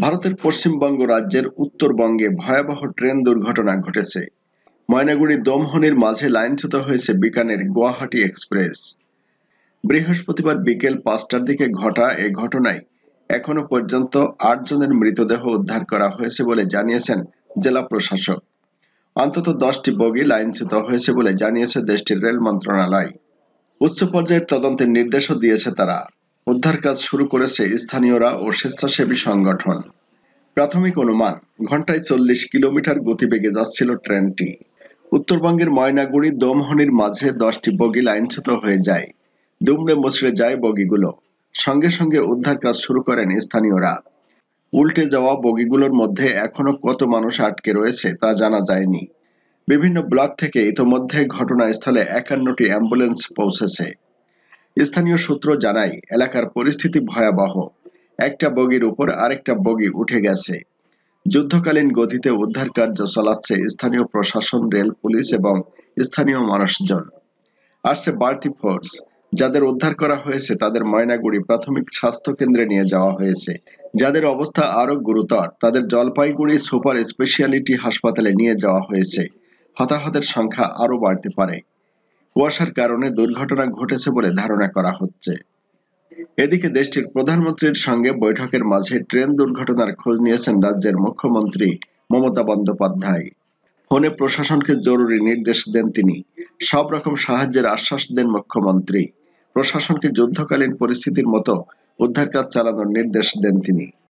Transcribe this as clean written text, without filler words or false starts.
ভারতের পশ্চিমবঙ্গ রাজ্যের উত্তরবঙ্গে ভয়াবহ ট্রেন দুর্ঘটনা ঘটেছে। ময়নাগুড়ি দমহনির মাঝে লাইনচ্যুত হয়েছে বিকানের গুয়াহাটি এক্সপ্রেস। বৃহস্পতিবার বিকেল ৫টার দিকে ঘটা এ ঘটনায় এখনো পর্যন্ত ৮ জনের মৃতদেহ উদ্ধার করা হয়েছে বলে জানিয়েছেন জেলা প্রশাসক। অন্তত ১০টি বগি লাইনচ্যুত হয়েছে বলে জানিয়েছে দেশটির রেল মন্ত্রণালয়। উচ্চ পর্যায়ের তদন্তের নির্দেশও দিয়েছে তারা। উদ্ধার কাজ শুরু করেছে স্থানীয়রা ও স্বেচ্ছাসেবী সংগঠন। প্রাথমিক অনুমান, ঘন্টায় ৪০ কিলোমিটার গতিবেগে যাচ্ছিল ট্রেনটি। উত্তরবঙ্গের ময়নাগুড়ি দমহনির মাঝে ১০টি বগি লাইনচ্যুত হয়ে যায়। দুমড়ে মুচড়ে যায় বগিগুলো। সঙ্গে সঙ্গে উদ্ধার কাজ শুরু করেন স্থানীয়রা। উল্টে যাওয়া বগিগুলোর মধ্যে এখনো কত মানুষ আটকে রয়েছে তা জানা যায়নি। বিভিন্ন ব্লক থেকে ইতোমধ্যে ঘটনাস্থলে ৫১টি অ্যাম্বুলেন্স পৌঁছেছে। স্থানীয় সূত্র জানায়, এলাকার পরিস্থিতি ভয়াবহ। একটা বগির উপর আরেকটা বগি উঠে গেছে। যুদ্ধকালীন গতিতে উদ্ধার কার্য চালাচ্ছে স্থানীয় প্রশাসন, রেল, পুলিশ এবং স্থানীয় মানুষজন। আসছে বাড়তি ফোর্স। যাদের উদ্ধার করা হয়েছে তাদের ময়নাগুড়ি প্রাথমিক স্বাস্থ্য কেন্দ্রে নিয়ে যাওয়া হয়েছে। যাদের অবস্থা আরো গুরুতর তাদের জলপাইগুড়ি সুপার স্পেশালিটি হাসপাতালে নিয়ে যাওয়া হয়েছে। হতাহতের সংখ্যা আরো বাড়তে পারে। কুয়াশার কারণে দুর্ঘটনা ঘটেছে বলে ধারণা করা হচ্ছে। এদিকে দেশটির প্রধানমন্ত্রীর সঙ্গে বৈঠকের মাঝে ট্রেন দুর্ঘটনার খোঁজ নিয়েছেন রাজ্যের মুখ্যমন্ত্রী মমতা বন্দ্যোপাধ্যায়। ফোনে প্রশাসনকে জরুরি নির্দেশ দেন তিনি। সব রকম সাহায্যের আশ্বাস দেন মুখ্যমন্ত্রী। প্রশাসনকে যুদ্ধকালীন পরিস্থিতির মতো উদ্ধার কাজ চালানোর নির্দেশ দেন তিনি।